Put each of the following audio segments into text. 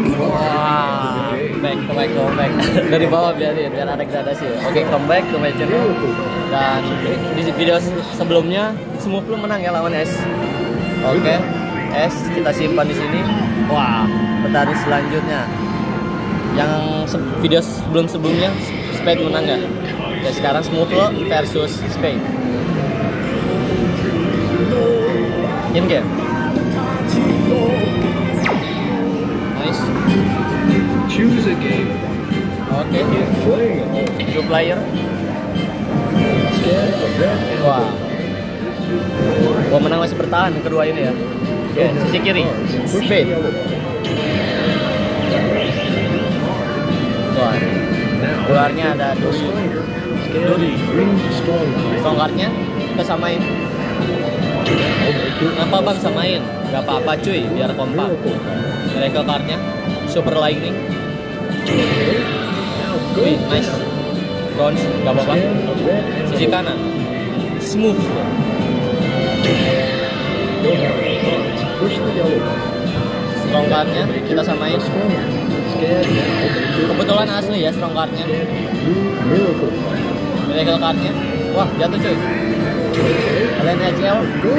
Wah, comeback. Dari bawah biar ada gradasi. Oke, comeback to my channel. Dan di video sebelumnya Smooth lu menang ya lawan S. Oke, S kita simpan di sini. Wah, pertandingan selanjutnya. Yang video sebelumnya Spade menang ya. Ya sekarang Smooth lu versus Spade. In game. Nice. Choose a game. Oke. Playing a hole. 2 player. Scan a red and Wah. Gua menang masih bertahan kedua ini ya. Oke, sisi kiri. Spade. Wah. Ularnya ada Duri. Strong card-nya kita samain. Kenapa bang samain? Gak apa-apa cuy, biar kompak. Miracle card-nya Super Lightning. Wih, nice. Bronze, gak apa-apa. Sisi kanan Smooth. Strong card-nya kita samain. Kebetulan asli ya strong card-nya. Miracle card-nya. Wah, jatuh cuy. Kalian HL.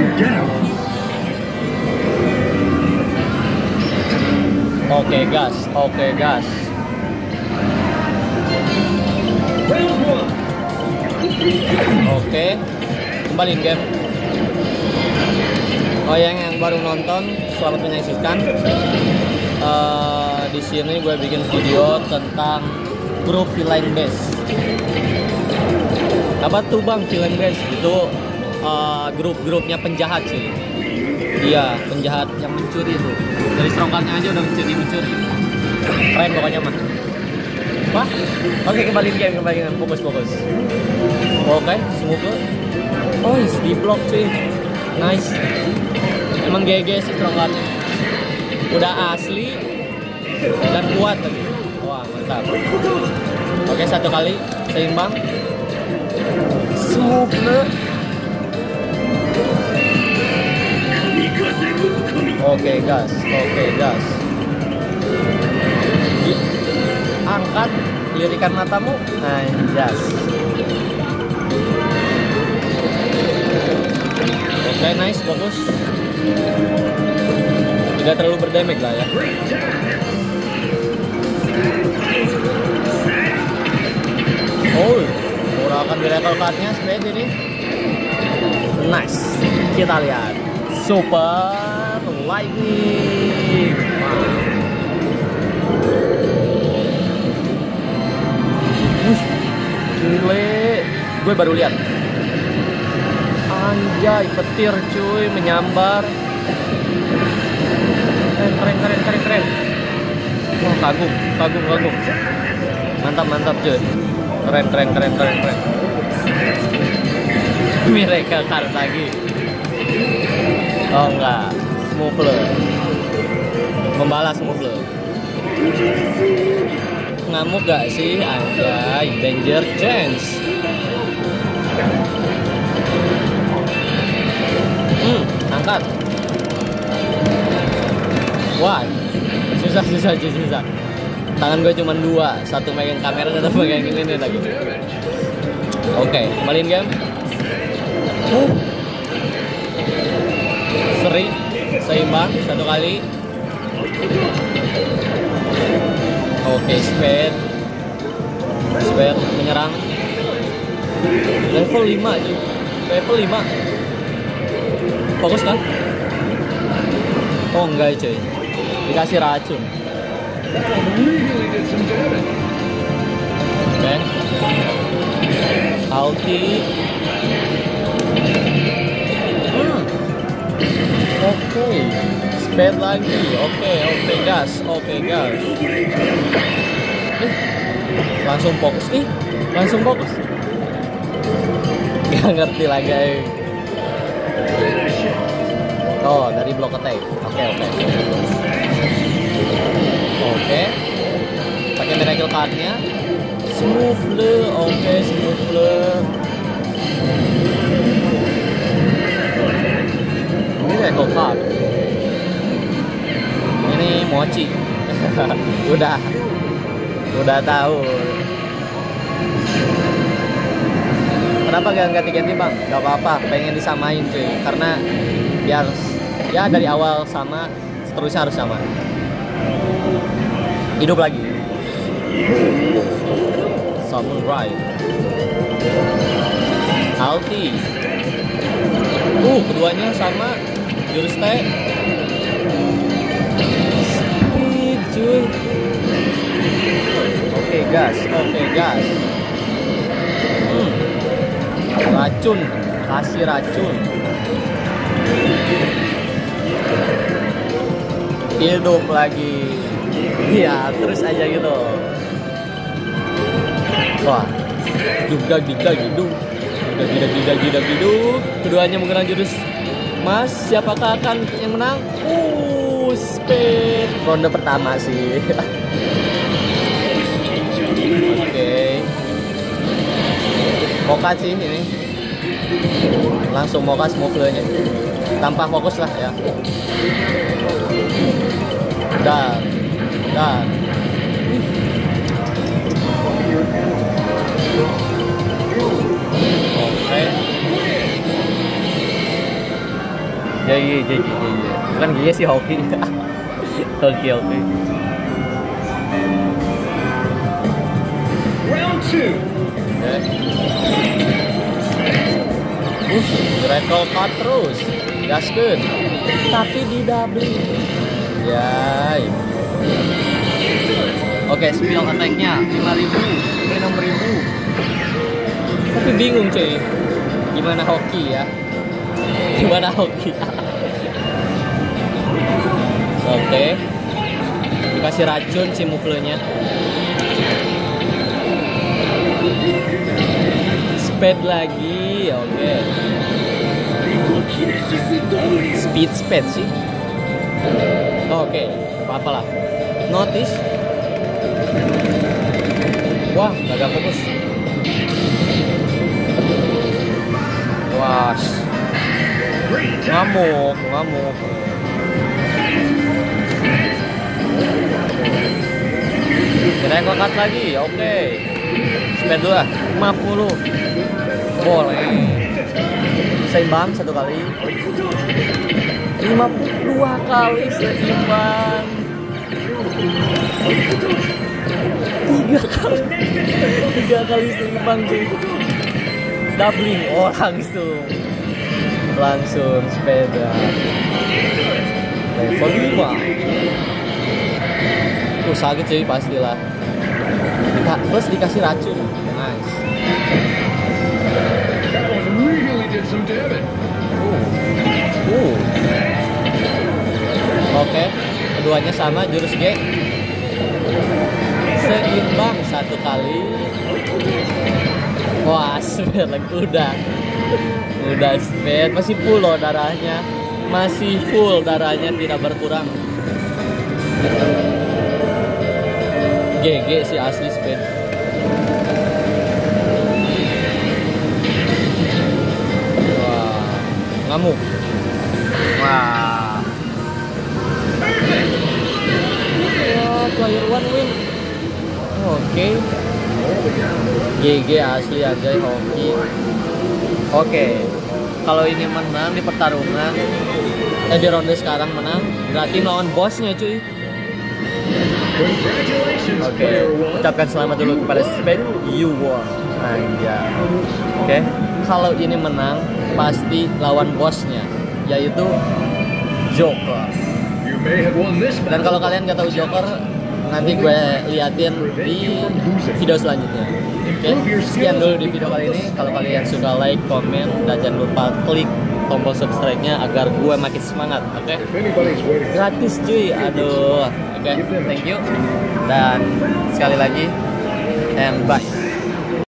Oke gas. Oke, kembali game. Oh yang baru nonton, selamat menyaksikan. Di sini gue bikin video tentang grup villain base. Apa tuh bang villain base? Itu grup-grupnya penjahat sih. Iya, penjahat yang mencuri tuh. Dari strong card-nya aja udah mencuri. Keren pokoknya mah. Wah, oke kembaliin game, fokus. Oke, Smooth. Oh, di block cuy. Nice. Emang GG sih strong card-nya. Udah asli dan kuat lagi. Wah, mantap. Oke, satu kali seimbang. Smooth. Oke gas. Angkat lirikan matamu. Anjas. Oke, nice, fokus. Tidak terlalu berdamage lah ya. Oh, murahkan miracle card-nya Spade ini. Nice. Kita lihat Super Lightning. Gile, gue baru lihat. Anjay, petir cuy, menyambar. Keren. Wah, kagum. Mantap cuy. Keren. Miracle card lagi. Oh enggak, Smooth. Membalas Smooth. Ngamuk gak sih? Anjay, danger chance. Angkat. Wah, susah. Tangan gue cuma 2, satu megang kamera, satu megang ini lagi. Oke, kembaliin game. Seri, seimbang, satu kali. Oke, Spade menyerang. Level 5 cuy. Level 5. Fokus kan? Oh enggak cuy. Dikasih racun. Oke. Ulti. Oke. Spade lagi. Oke, gas. Langsung fokus. Gak ngerti lagi. Oh, dari block attack. Oke. Pakai miracle card-nya. Smooth. Ini miracle card. Ini mochi. udah tahu. Kenapa gak ganti-ganti bang? Gak apa-apa, pengen disamain cuy. Karena biar ya dari awal sama, seterusnya harus sama. Hidup lagi. Samurai. Ulti. Keduanya sama. Jurus T. Speed cuy. Oke gas. Racun, kasih racun. Hidup lagi. Ya terus aja gitu. Wah, juga gitu. Keduanya menggunakan jurus Mas. Siapakah akan yang menang? Speed. Ronde pertama sih. Oke. Mokat sih ini. Langsung mokat move-nya. Tanpa fokus lah ya. Dan oke. Jadi. Bukan gini sih hoki. Oke. Round 2. Recall cut terus. Gaskeun. Tapi di doubling. Yay. Oke, spill attack-nya 5.000, 6.000. Tapi bingung cuy. Gimana hoki ya? Oke. Dikasih racun si muflenya. Speed lagi. Oke. Speed sih. Oke, apa lah. Notice. Wah, agak fokus. Wah. Ngamuk. Kira yang angkat lagi, oke. Speed dulu lah, 50. Boleh. Seimbang satu kali. 52 kali seimbang. 3 kali seimbang cuy. Doubling, langsung sepeda level 5. Sakit cuy pastilah. Plus dikasih racun. Nice. That one really did some damage. Oke, keduanya sama jurus G. Seimbang satu kali. Wah, speed lagi udah speed, masih full loh darahnya. Tidak berkurang. GG sih asli speed. Wah, ngamuk. Wah, player one win. Oke. GG asli aja hoki. Oke. Kalau ini menang di pertarungan di ronde sekarang menang, berarti lawan bosnya cuy. Oke, ucapkan selamat dulu kepada Speed, you won. Anjay. Oke, kalau ini menang pasti lawan bosnya, yaitu Joker. Dan kalau kalian nggak tahu Joker, nanti gue liatin di video selanjutnya. Oke, sekian dulu di video kali ini. Kalau kalian suka like, komen, dan jangan lupa klik tombol subscribe-nya agar gue makin semangat. Oke, gratis cuy. Aduh. Oke, thank you. Dan sekali lagi, and bye.